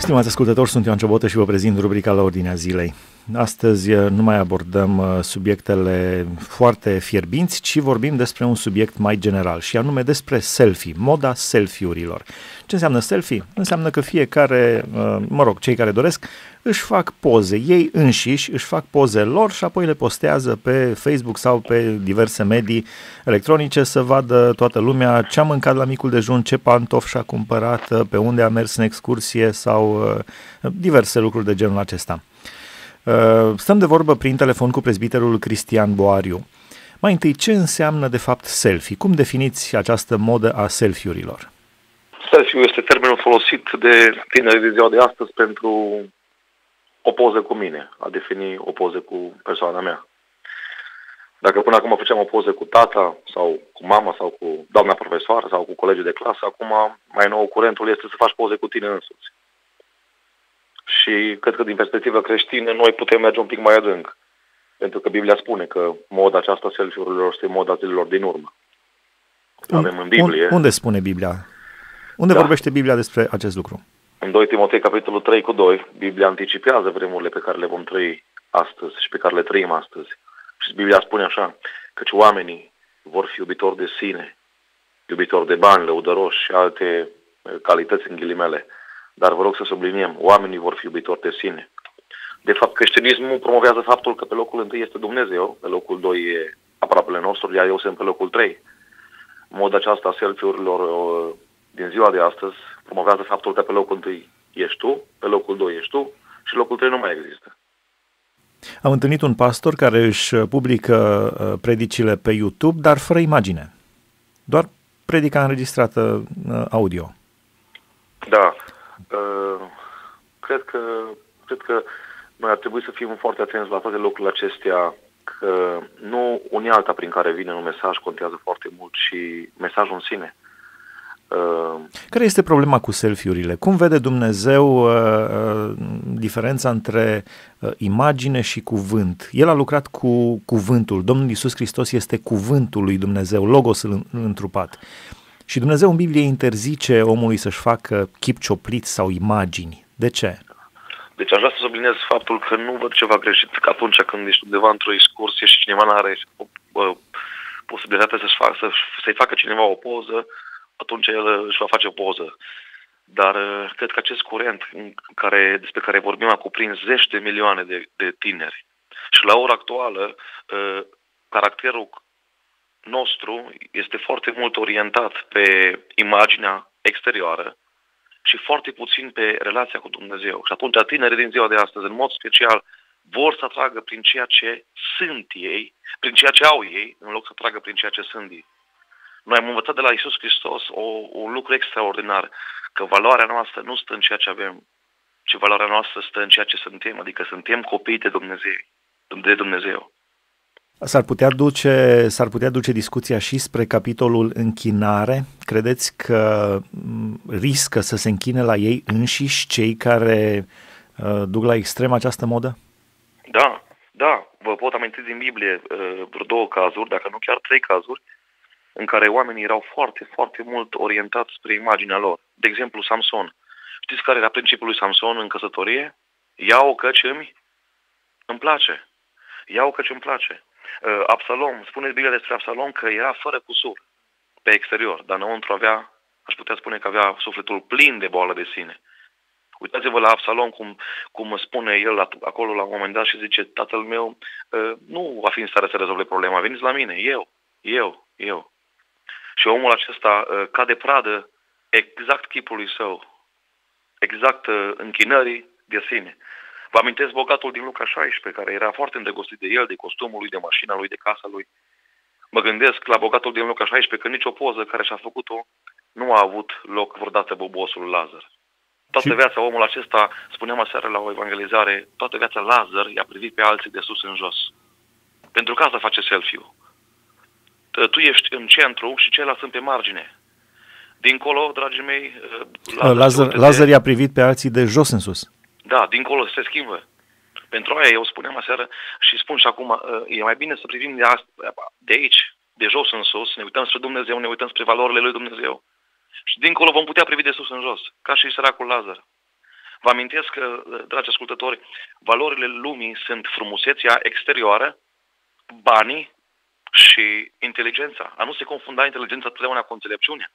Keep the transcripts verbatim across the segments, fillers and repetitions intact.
Stimați ascultători, sunt Ioan Ciobotă și vă prezint rubrica La Ordinea Zilei. Astăzi nu mai abordăm subiectele foarte fierbinți, ci vorbim despre un subiect mai general și anume despre selfie, moda selfie-urilor. Ce înseamnă selfie? Înseamnă că fiecare, mă rog, cei care doresc, își fac poze, ei înșiși își fac poze lor și apoi le postează pe Facebook sau pe diverse medii electronice să vadă toată lumea ce a mâncat la micul dejun, ce pantofi și-a cumpărat, pe unde a mers în excursie sau diverse lucruri de genul acesta. Stăm de vorbă prin telefon cu prezbiterul Cristian Boariu. Mai întâi, ce înseamnă de fapt selfie? Cum definiți această modă a selfie-urilor? Selfie-ul este termenul folosit de tineri de ziua de astăzi pentru o poză cu mine, a defini o poză cu persoana mea. Dacă până acum făceam o poză cu tata sau cu mama sau cu doamna profesoară sau cu colegii de clasă, acum mai nou curentul este să faci poze cu tine însuți. Și cred că din perspectivă creștină noi putem merge un pic mai adânc. Pentru că Biblia spune că moda aceasta selfie-urilor este moda zilelor din urmă. Avem în Biblie. Unde spune Biblia? Unde da. vorbește Biblia despre acest lucru? În doi Timotei, capitolul trei cu doi, Biblia anticipează vremurile pe care le vom trăi astăzi și pe care le trăim astăzi. Și Biblia spune așa, căci oamenii vor fi iubitori de sine, iubitori de bani, lăudăroși și alte calități în ghilimele. Dar vă rog să subliniem, oamenii vor fi iubitori de sine. De fapt, creștinismul promovează faptul că pe locul întâi este Dumnezeu, pe locul doi e aproapele nostru, iar eu sunt pe locul trei. Moda aceasta a selfie-urilor din ziua de astăzi promovează faptul că pe locul întâi ești tu, pe locul doi ești tu și locul trei nu mai există. Am întâlnit un pastor care își publică predicile pe YouTube, dar fără imagine. Doar predica înregistrată audio. Da. Uh, cred că, cred că noi ar trebui să fim foarte atenți la toate lucrurile acestea, că nu unealta prin care vine un mesaj contează foarte mult, ci mesajul în sine. Uh, Care este problema cu selfie-urile? Cum vede Dumnezeu uh, uh, diferența între uh, imagine și cuvânt? El a lucrat cu cuvântul. Domnul Iisus Hristos este cuvântul lui Dumnezeu, Logosul întrupat. Și Dumnezeu în Biblie interzice omului să-și facă chip cioplit sau imagini. De ce? Deci aș vrea să subliniez faptul că nu văd ceva greșit că atunci când ești undeva într-o excursie și cineva nu are posibilitatea să-și facă, să, să-i facă cineva o poză, atunci el își va face o poză. Dar cred că acest curent în care, despre care vorbim a cuprins zeci de milioane de, de tineri. Și la ora actuală, caracterul nostru este foarte mult orientat pe imaginea exterioară și foarte puțin pe relația cu Dumnezeu. Și atunci tinerii din ziua de astăzi, în mod special, vor să atragă prin ceea ce sunt ei, prin ceea ce au ei, în loc să atragă prin ceea ce sunt ei. Noi am învățat de la Iisus Hristos o, un lucru extraordinar, că valoarea noastră nu stă în ceea ce avem, ci valoarea noastră stă în ceea ce suntem, adică suntem copii de Dumnezeu. De Dumnezeu. S-ar putea duce, s-ar putea duce discuția și spre capitolul închinare? Credeți că riscă să se închine la ei înșiși cei care uh, duc la extrem această modă? Da, da. Vă pot aminti din Biblie uh, vreo două cazuri, dacă nu chiar trei cazuri, în care oamenii erau foarte, foarte mult orientați spre imaginea lor. De exemplu, Samson. Știți care era principiul lui Samson în căsătorie? Ia-o căci îmi, îmi place. Ia-o căci îmi place. Absalom, spune Biblia despre Absalom că era fără cusur pe exterior, dar înăuntru avea, aș putea spune că avea sufletul plin de boală de sine. Uitați-vă la Absalom cum, cum spune el acolo la un moment dat și zice, tatăl meu nu va fi în stare să rezolve problema, veniți la mine, eu, eu, eu. Și omul acesta cade pradă exact chipului său, exact închinării de sine. Vă amintesc bogatul din Luca șaisprezece, care era foarte îndrăgostit de el, de costumul lui, de mașina lui, de casa lui. Mă gândesc la bogatul din Luca șaisprezece că nicio poză care și-a făcut-o nu a avut loc vreodată bobosul Lazar. Toată și... viața omul acesta, spuneam aseară la o evangelizare, toată viața Lazar i-a privit pe alții de sus în jos. Pentru că asta face selfie-ul. Tu ești în centru și ceilalți sunt pe margine. Dincolo, dragii mei... Lazar, Lazar, Lazar i-a privit pe alții de jos în sus. Da, dincolo se schimbă. Pentru aia eu spuneam aseară și spun și acum, e mai bine să privim de, asta, de aici, de jos în sus, ne uităm spre Dumnezeu, ne uităm spre valorile lui Dumnezeu. Și dincolo vom putea privi de sus în jos, ca și săracul Lazar. Vă amintesc că, dragi ascultători, valorile lumii sunt frumusețea exterioară, banii și inteligența. A nu se confunda inteligența totdeauna cu înțelepciunea.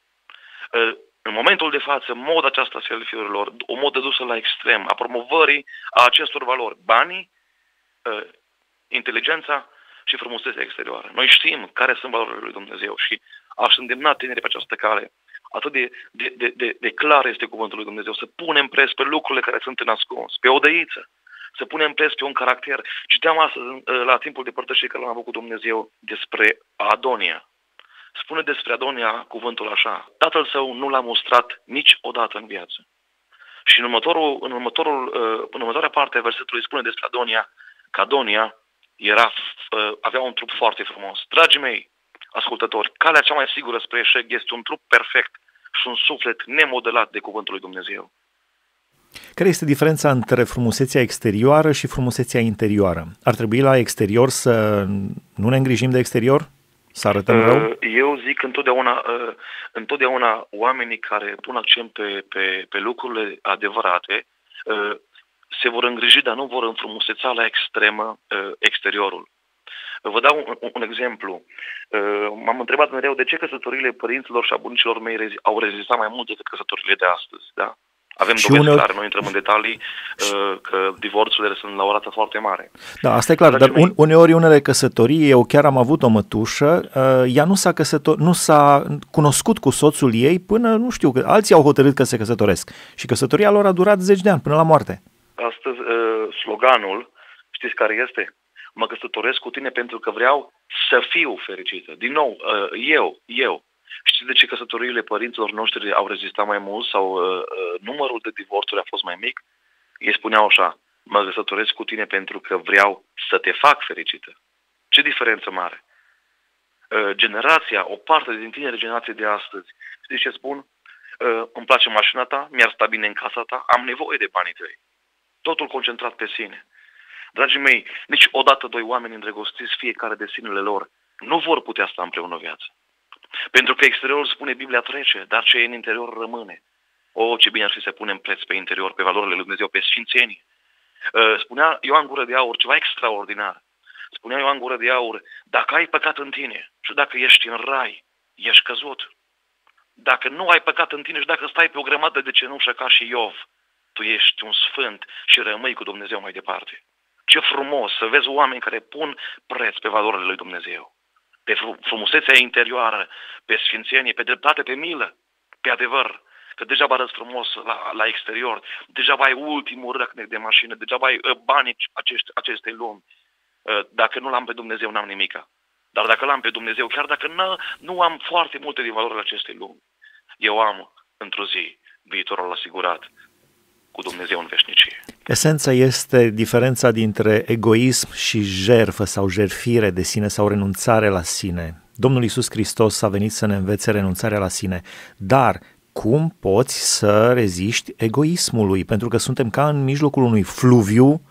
În momentul de față, moda aceasta a selfie-urilor, o modă dusă la extrem, a promovării a acestor valori, banii, inteligența și frumusețea exterioară. Noi știm care sunt valorile lui Dumnezeu și aș îndemna tinerii pe această cale. Atât de, de, de, de, de clar este cuvântul lui Dumnezeu, să punem preț pe lucrurile care sunt în ascuns, pe o dăiță, să punem preț pe un caracter. Citeam astăzi, la timpul de părtășie care l-am avut cu Dumnezeu, despre Adonia. Spune despre Adonia cuvântul așa: tatăl său nu l-a mustrat niciodată în viață. Și în, următorul, în, următorul, în următoarea parte a versetului spune despre Adonia că Adonia era, avea un trup foarte frumos. Dragii mei ascultători, calea cea mai sigură spre eșec este un trup perfect și un suflet nemodelat de cuvântul lui Dumnezeu. Care este diferența între frumusețea exterioară și frumusețea interioară? Ar trebui la exterior să nu ne îngrijim de exterior? Să arătăm rău? Eu zic întotdeauna, întotdeauna oamenii care pun accent pe, pe, pe lucrurile adevărate se vor îngriji, dar nu vor înfrumuseța la extremă exteriorul. Vă dau un, un exemplu. M-am întrebat mereu de ce căsătoriile părinților și a bunicilor mei rezi, au rezistat mai mult decât căsătoriile de astăzi. Da? Avem dovezi uneori... clare, noi intrăm în detalii că divorțurile sunt la o rată foarte mare. Da, asta e clar, dar un, uneori unele căsătorii, eu chiar am avut o mătușă, ea nu s-a, căsător, nu s-a cunoscut cu soțul ei până, nu știu, că alții au hotărât că se căsătoresc și căsătoria lor a durat zeci de ani, până la moarte. Astăzi, sloganul, știți care este? Mă căsătoresc cu tine pentru că vreau să fiu fericită. Din nou, eu, eu. Știți de ce căsătoriile părinților noștri au rezistat mai mult sau uh, numărul de divorțuri a fost mai mic? Ei spuneau așa: mă căsătoresc cu tine pentru că vreau să te fac fericită. Ce diferență mare! Uh, generația, o parte din tineri generații de astăzi, știți ce spun? Uh, îmi place mașina ta, mi-ar sta bine în casa ta, am nevoie de banii tăi. Totul concentrat pe sine. Dragii mei, niciodată doi oameni îndrăgostiți, fiecare de sinele lor, nu vor putea sta împreună o viață. Pentru că exteriorul, spune Biblia, trece, dar ce e în interior rămâne. O, ce bine ar fi să punem preț pe interior, pe valorile lui Dumnezeu, pe sfințenie. Spunea Ioan Gură de Aur ceva extraordinar. Spunea Ioan Gură de Aur: dacă ai păcat în tine și dacă ești în rai, ești căzut. Dacă nu ai păcat în tine și dacă stai pe o grămadă de cenușă ca și Iov, tu ești un sfânt și rămâi cu Dumnezeu mai departe. Ce frumos să vezi oameni care pun preț pe valorile lui Dumnezeu. Pe frumusețea interioară, pe sfințenie, pe dreptate, pe milă, pe adevăr. Că degeaba arăți frumos la, la exterior, degeaba ai ultimul răcnec de mașină, degeaba ai banii acești, acestei lumi. Dacă nu l-am pe Dumnezeu, n-am nimica. Dar dacă l-am pe Dumnezeu, chiar dacă nu, nu am foarte multe din valorile acestei lumi, eu am într-o zi viitorul asigurat cu Dumnezeu în veșnicie. Esența este diferența dintre egoism și jertfă sau jertfire de sine sau renunțare la sine. Domnul Iisus Hristos a venit să ne învețe renunțarea la sine, dar cum poți să reziști egoismului? Pentru că suntem ca în mijlocul unui fluviu,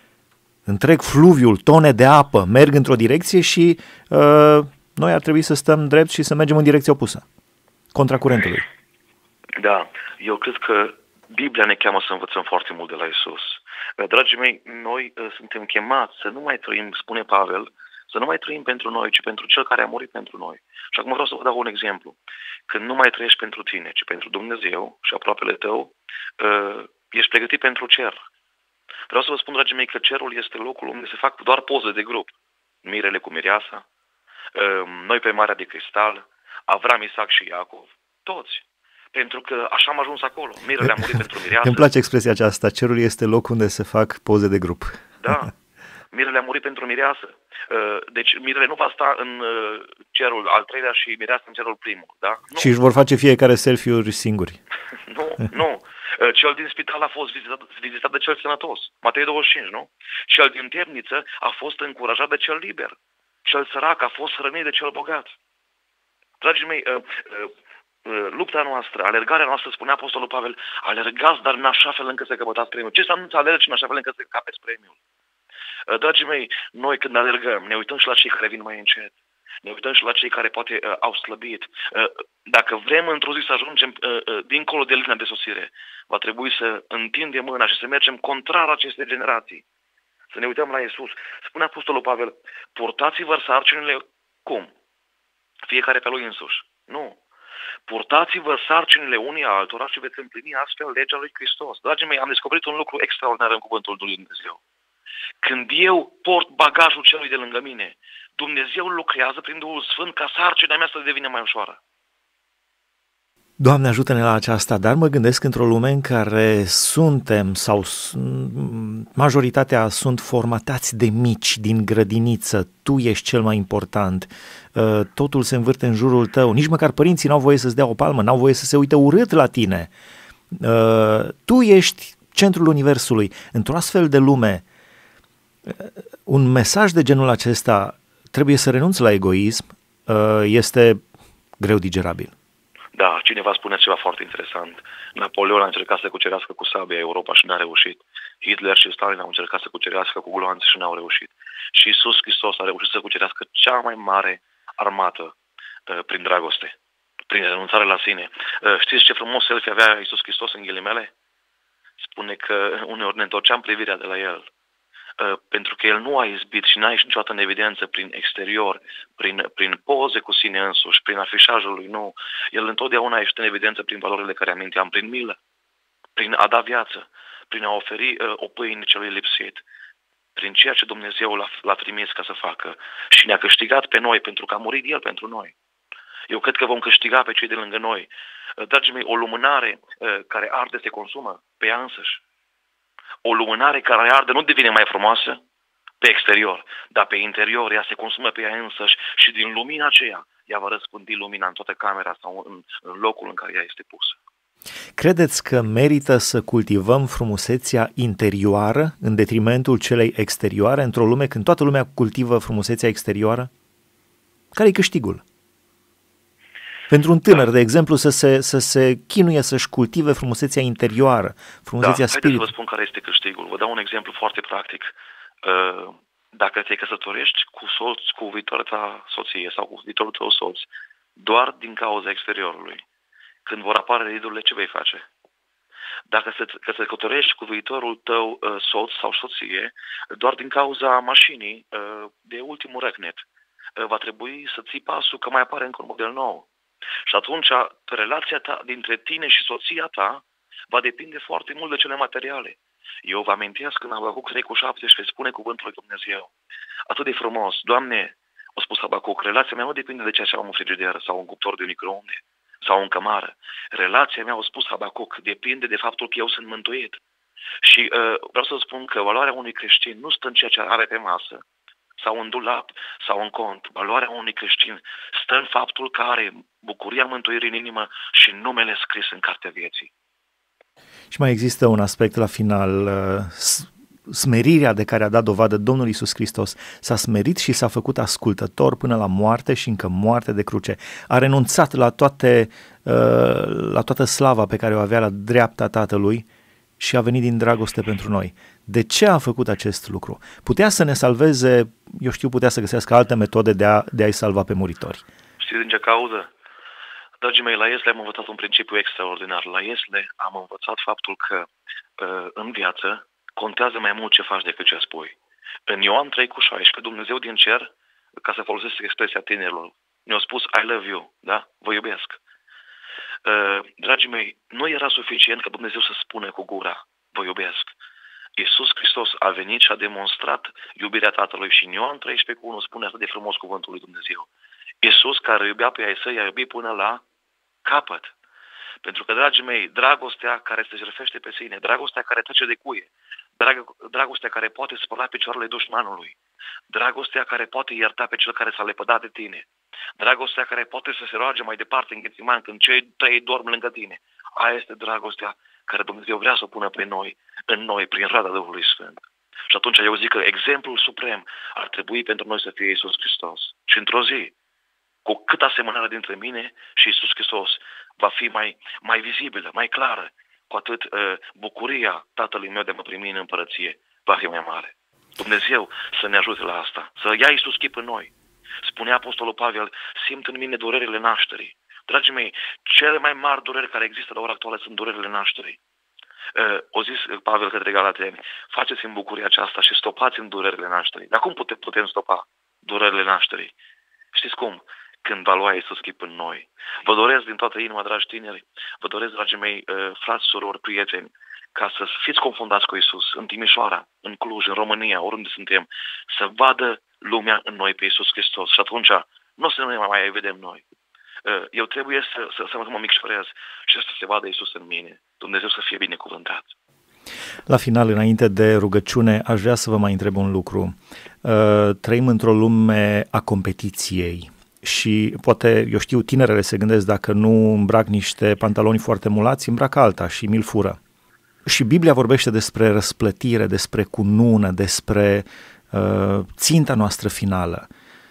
întreg fluviul, tone de apă merg într-o direcție și uh, noi ar trebui să stăm drept și să mergem în direcția opusă, contra curentului. Da, eu cred că Biblia ne cheamă să învățăm foarte mult de la Iisus. Dragii mei, noi suntem chemați să nu mai trăim, spune Pavel, să nu mai trăim pentru noi, ci pentru Cel care a murit pentru noi. Și acum vreau să vă dau un exemplu. Când nu mai trăiești pentru tine, ci pentru Dumnezeu și aproapele tău, ești pregătit pentru cer. Vreau să vă spun, dragii mei, că cerul este locul unde se fac doar poze de grup. Mirele cu mireasa, noi pe Marea de Cristal, Avram, Isaac și Iacov, toți. Pentru că așa am ajuns acolo. Mirele a murit pentru mireasă. Îmi place expresia aceasta, cerul este locul unde se fac poze de grup. Da, mirele a murit pentru mireasă. Deci mirele nu va sta în cerul al treilea și mireasă în cerul primul. Da? Nu. Și își vor face fiecare selfie-uri singuri. Nu, nu. Cel din spital a fost vizitat, vizitat de cel sănătos. Matei douăzeci și cinci, nu? Cel din temniță a fost încurajat de cel liber. Cel sărac a fost hrănit de cel bogat. Dragii mei, lupta noastră, alergarea noastră, spunea Apostolul Pavel, alergați, dar în așa fel încât să căpătați premiul. Ce înseamnă să alergi în așa fel încât să capeți premiul? Dragii mei, noi când alergăm, ne uităm și la cei care vin mai încet. Ne uităm și la cei care poate uh, au slăbit. Uh, dacă vrem într-o zi să ajungem uh, uh, dincolo de linia de sosire, va trebui să întindem mâna și să mergem contrar acestei generații. Să ne uităm la Iisus. Spune Apostolul Pavel, purtați-vă sarcinile cum? Fiecare pe lui însuși. Nu. Purtați-vă sarcinile unii altora și veți împlini astfel legea lui Hristos. Dragii mei, am descoperit un lucru extraordinar în cuvântul lui Dumnezeu. Când eu port bagajul celui de lângă mine, Dumnezeu lucrează prin Duhul Sfânt ca sarcina mea să devină mai ușoară. Doamne, ajută-ne la aceasta, dar mă gândesc într-o lume în care suntem sau majoritatea sunt formatați de mici, din grădiniță, tu ești cel mai important, totul se învârte în jurul tău, nici măcar părinții n-au voie să-ți dea o palmă, n-au voie să se uite urât la tine. Tu ești centrul universului. Într-o astfel de lume, un mesaj de genul acesta, trebuie să renunți la egoism, este greu digerabil. Da, cineva spune ceva foarte interesant. Napoleon a încercat să cucerească cu sabia Europa și n-a reușit. Hitler și Stalin au încercat să cucerească cu gloanțe și n-au reușit. Și Iisus Hristos a reușit să cucerească cea mai mare armată uh, prin dragoste, prin renunțare la sine. Uh, știți ce frumos selfie avea Iisus Hristos în ghilimele? Spune că uneori ne întorceam privirea de la El. Uh, pentru că El nu a izbit și n-a ieșit niciodată în evidență prin exterior, prin, prin poze cu sine însuși, prin afișajul lui, nu. El întotdeauna a ieșit în evidență prin valorile care aminteam, prin milă, prin a da viață, prin a oferi uh, o pâine celui lipsit, prin ceea ce Dumnezeu l-a, l-a trimis ca să facă și ne-a câștigat pe noi pentru că a murit El pentru noi. Eu cred că vom câștiga pe cei de lângă noi. Uh, dragii mei, o lumânare uh, care arde se consumă pe ea însăși. O lumânare care arde nu devine mai frumoasă pe exterior, dar pe interior ea se consumă pe ea însăși și din lumina aceea ea va răspândi lumina în toată camera sau în, în locul în care ea este pusă. Credeți că merită să cultivăm frumusețea interioară în detrimentul celei exterioare într-o lume când toată lumea cultivă frumusețea exterioară? Care-i câștigul? Pentru un tânăr, da. de exemplu, să se, să se chinuie să-și cultive frumusețea interioară, frumusețea da, spiritului. Da, să vă spun care este câștigul. Vă dau un exemplu foarte practic. Dacă te căsătorești cu soț, cu viitoarea ta soție sau cu viitorul tău soț, doar din cauza exteriorului, când vor apare ridurile, ce vei face? Dacă te căsătorești cu viitorul tău soț sau soție, doar din cauza mașinii de ultimul răcnet, va trebui să ții pasul că mai apare încă un model nou. Și atunci relația ta dintre tine și soția ta va depinde foarte mult de cele materiale. Eu vă amintesc când Habacuc trei cu șaptesprezece spune cuvântul lui Dumnezeu. Atât de frumos. Doamne, a spus Habacuc, relația mea nu depinde de ceea ce am în frigider sau un cuptor de microunde sau în cămară. Relația mea, a spus Habacuc, depinde de faptul că eu sunt mântuit. Și uh, vreau să spun că valoarea unui creștin nu stă în ceea ce are pe masă, sau în dulap, sau în cont. Valoarea unui creștin stă în faptul că are bucuria mântuirii în inimă și numele scris în cartea vieții. Și mai există un aspect la final, smerirea de care a dat dovadă Domnul Iisus Hristos. S-a smerit și s-a făcut ascultător până la moarte și încă moarte de cruce. A renunțat la, toate, la toată slava pe care o avea la dreapta Tatălui și a venit din dragoste pentru noi. De ce a făcut acest lucru? Putea să ne salveze, eu știu, putea să găsească alte metode de, a, de a-i salva pe muritori. Știți din ce cauză? Dragii mei, la Iesle am învățat un principiu extraordinar. La Iesle am învățat faptul că în viață contează mai mult ce faci decât ce spui. În Ioan trei cu șaisprezece, Dumnezeu din cer, ca să folosesc expresia tinerilor, ne-a spus I love you, da? Vă iubesc. Dragii mei, nu era suficient ca Dumnezeu să spună cu gura, vă iubesc. Iisus Hristos a venit și a demonstrat iubirea Tatălui și în Ioan treisprezece cu unu spune atât de frumos cuvântul lui Dumnezeu. Iisus, care iubea pe ai săi, i-a iubit până la capăt. Pentru că, dragii mei, dragostea care se jertfește pe sine, dragostea care trece de cuie, drag- dragostea care poate spăla picioarele dușmanului, dragostea care poate ierta pe cel care s-a lepădat de tine, dragostea care poate să se roage mai departe în Ghețiman când cei trei dorm lângă tine. Aia este dragostea care Dumnezeu vrea să o pună pe noi, în noi, prin roada Duhului Sfânt. Și atunci eu zic că exemplul suprem ar trebui pentru noi să fie Iisus Hristos. Și într-o zi, cu cât asemănarea dintre mine și Iisus Hristos va fi mai, mai vizibilă, mai clară, cu atât uh, bucuria Tatălui meu de a mă primi în împărăție va fi mai mare. Dumnezeu să ne ajute la asta, să ia Iisus chip în noi Spunea Apostolul Pavel, simt în mine durerile nașterii. Dragii mei, cele mai mari dureri care există la ora actuală sunt durerile nașterii. Uh, o zis Pavel către Galateni, faceți în bucuria aceasta și stopați în durerile nașterii. Dar cum putem, putem stopa durerile nașterii? Știți cum? Când va lua Iisus chip în noi. Vă doresc din toată inima, dragi tineri, vă doresc, dragii mei, uh, frați, surori, prieteni, ca să fiți confundați cu Iisus în Timișoara, în Cluj, în România, oriunde suntem, să vadă lumea în noi pe Iisus Hristos. Și atunci nu o să ne mai vedem noi. Eu trebuie să, să, să mă micșorez și să se vadă Iisus în mine. Dumnezeu să fie binecuvântat. La final, înainte de rugăciune, aș vrea să vă mai întreb un lucru. Trăim într-o lume a competiției și poate, eu știu, tinerele se gândesc dacă nu îmbrac niște pantaloni foarte mulați, îmbrac alta și mi-l fură. Și Biblia vorbește despre răsplătire, despre cunună, despre uh, ținta noastră finală.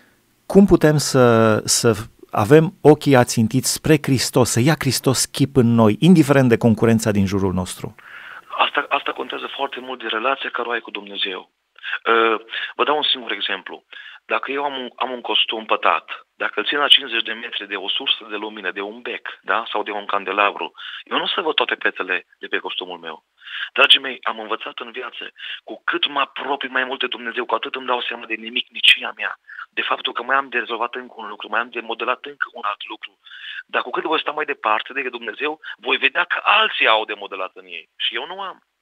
Cum putem să, să avem ochii ațintiți spre Hristos, să ia Hristos chip în noi, indiferent de concurența din jurul nostru? Asta, asta contează foarte mult de relația care o ai cu Dumnezeu. Uh, vă dau un singur exemplu. Dacă eu am un, am un costum pătat, dacă îl țin la cincizeci de metri de o sursă de lumină, de un bec, da? Sau de un candelabru, eu nu o să văd toate petele de pe costumul meu. Dragii mei, am învățat în viață, cu cât mă apropii mai mult de Dumnezeu, cu atât îmi dau seama de nimicnicia mea, de faptul că mai am de rezolvat încă un lucru, mai am de modelat încă un alt lucru. Dar cu cât voi sta mai departe de Dumnezeu, voi vedea că alții au de modelat în ei și eu nu am.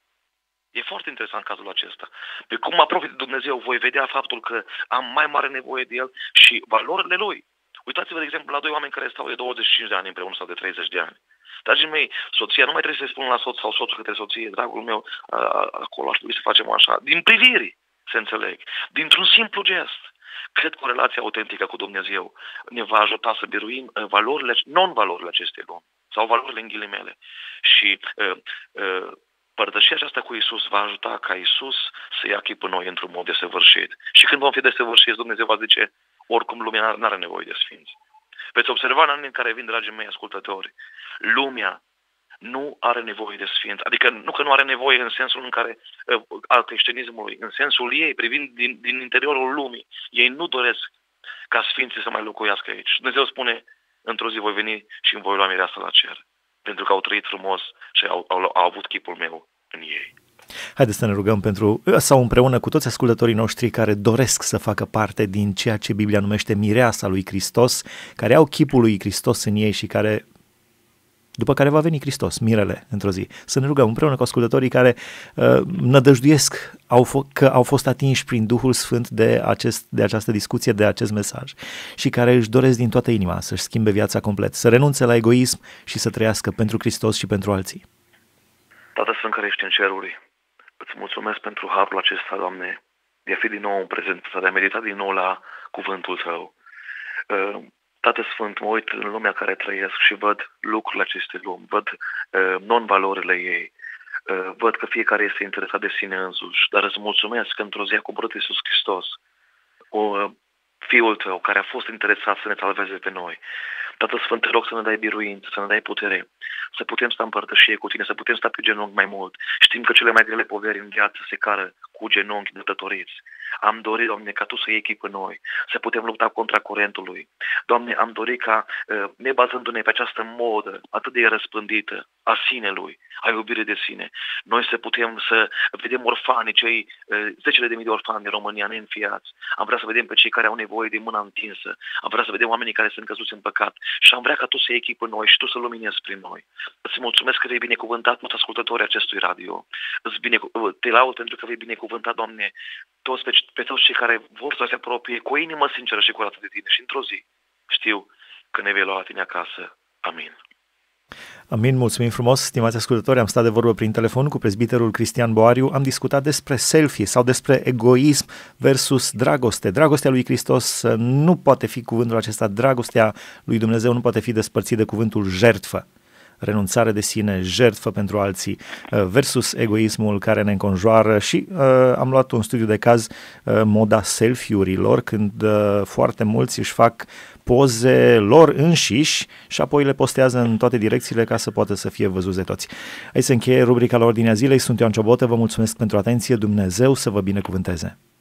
E foarte interesant cazul acesta. Pe cum mă apropii de Dumnezeu, voi vedea faptul că am mai mare nevoie de El și valorile Lui. Uitați-vă, de exemplu, la doi oameni care stau de douăzeci și cinci de ani împreună sau de treizeci de ani. Dragii mei, soția nu mai trebuie să-i spună la soț sau soțul către soție, dragul meu, acolo ar trebui să facem așa. Din priviri, se înțeleg. Dintr-un simplu gest. Cred că o relație autentică cu Dumnezeu ne va ajuta să biruim valorile, non-valorile acestei lumi. Sau valorile în ghilimele. Și uh, uh, părtășia aceasta cu Iisus va ajuta ca Iisus să ia chip în noi într-un mod desăvârșit. Și când vom fi desăvârșiți, Dumnezeu va zice, oricum lumea nu are nevoie de sfinți. Veți observa în anii în care vin, dragii mei ascultători, lumea nu are nevoie de sfinți. Adică nu că nu are nevoie în sensul în care uh, al creștinismului, în sensul ei, privind din, din interiorul lumii, ei nu doresc ca sfinții să mai locuiască aici. Dumnezeu spune, într-o zi voi veni și îmi voi lua mireasă la cer. Pentru că au trăit frumos și au, au, au avut chipul meu în ei. Haideți să ne rugăm pentru, sau împreună cu toți ascultătorii noștri care doresc să facă parte din ceea ce Biblia numește mireasa lui Hristos, care au chipul lui Hristos în ei și care, după care va veni Hristos, mirele, într-o zi. Să ne rugăm împreună cu ascultătorii care uh, nădăjduiesc au f- că au fost atinși prin Duhul Sfânt de, acest, de această discuție, de acest mesaj și care își doresc din toată inima să-și schimbe viața complet, să renunțe la egoism și să trăiască pentru Hristos și pentru alții. Tată Sfânt care ești în ceruri, îți mulțumesc pentru harul acesta, Doamne, de a fi din nou în prezența, de a medita din nou la cuvântul Tău. Uh, Tată Sfânt, mă uit în lumea care trăiesc și văd lucrurile acestei lumi, văd uh, non-valorile ei, uh, văd că fiecare este interesat de sine însuși, dar îți mulțumesc că într-o zi a coborât Iisus Hristos, uh, Fiul Tău, care a fost interesat să ne salveze pe noi. Tată Sfânt, te rog să ne dai biruință, să ne dai putere, să putem sta în părtășie cu Tine, să putem sta pe genunchi mai mult. Știm că cele mai grele poveri în viață se cară cu genunchi dătătoriți. Am dorit, Doamne, ca Tu să iei chip în noi, să putem lupta contra curentului. Doamne, am dorit ca, ne bazându-ne pe această modă atât de răspândită a sinelui, a iubirii de sine, noi să putem să vedem orfanii, cei zecile de mii de orfani din România neînfiați. Am vrea să vedem pe cei care au nevoie de mâna întinsă. Am vrea să vedem oamenii care sunt căzuți în păcat. Și am vrea ca Tu să iei chip în noi și Tu să luminezi prin noi. Îți mulțumesc că vei binecuvântat toți ascultătorii acestui radio. Îți bine, te laud pentru că vei binecuvântat, Doamne, toți pe, pe toți cei care vor să se apropie cu o inimă sinceră și curată de Tine. Și într-o zi știu că ne vei lua la Tine acasă. Amin. Amin, mulțumim frumos, stimați ascultători, am stat de vorbă prin telefon cu prezbiterul Cristian Boariu, am discutat despre selfie sau despre egoism versus dragoste. Dragostea lui Hristos nu poate fi cuvântul acesta, dragostea lui Dumnezeu nu poate fi despărțit de cuvântul jertfă, renunțare de sine, jertfă pentru alții, versus egoismul care ne înconjoară și uh, am luat un studiu de caz, uh, moda selfie-urilor, când uh, foarte mulți își fac poze lor înșiși și apoi le postează în toate direcțiile ca să poată să fie văzuți de toți. Aici se încheie rubrica la Ordinea Zilei, sunt Ioan Ciobotă, vă mulțumesc pentru atenție, Dumnezeu să vă binecuvânteze!